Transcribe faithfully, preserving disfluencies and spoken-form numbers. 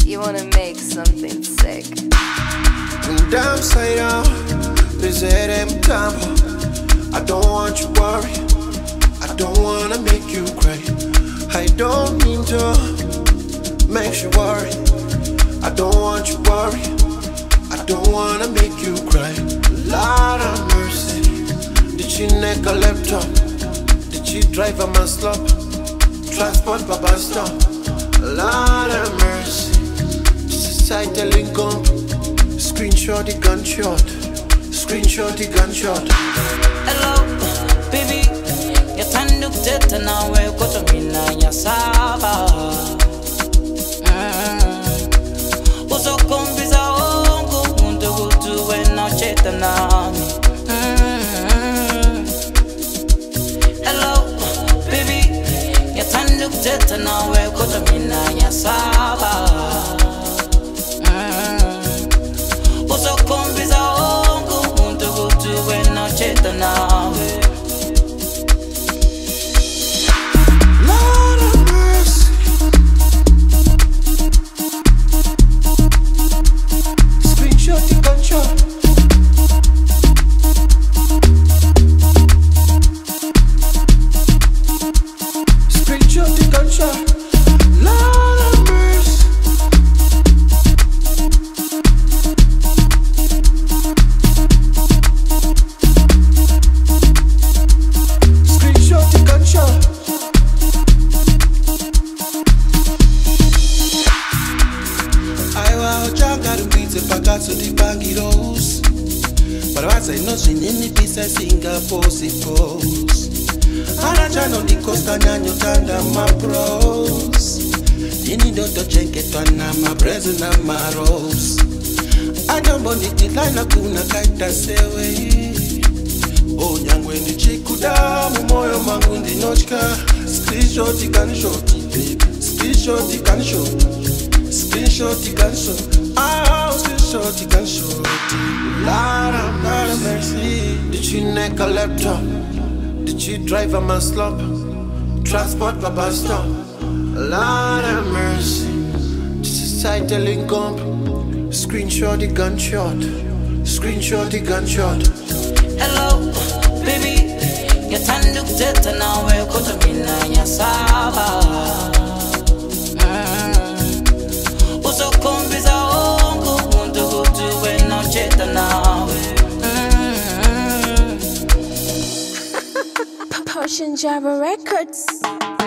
You wanna make something sick. Damn side out, this them time. I don't want you worry, I don't wanna make you cry. I don't mean to make you worry, I don't want you worry, I don't wanna make you cry. Lord of mercy, did she neck a laptop? Did she drive a man slop? Transport Baba stop. Lord of mercy, societal income. Screenshot the gunshot, screenshot the gunshot. Hello, baby. Yatandu kuteta nawe koto mina yasaba. Uso kombiza ongo mundu gutu wena cheta nami. Hello, baby. Yatandu kuteta nawe koto mina yasaba. Uso kombiza ongo mundu gutu wena cheta nawe. So the baggy rose, but I say nothing in the piece of Singapore suppose. Araja no di costa nyanyo tanda my bros. Dini doto chenke twana my brazen and my rose. I don't want it line na kuna kaita sewe. Oh nyangwe ni chikuda mumoyo mangu ndi nochka. Screenshot the gunshot, baby. Screenshot the gunshot. Screenshot the gunshot. Ah, screenshot the gunshot. Lord of mercy, did she neck a laptop? Did she drive a man slop? Transport Baba stop. Lord of mercy, societal income. Screenshot the gunshot. Screenshot the gunshot. Hello, baby. Yatandu kuteta nawe koto mina yasaba. Uso kombiza ongo mundu gutu wena cheta nawe. Potion Java Records.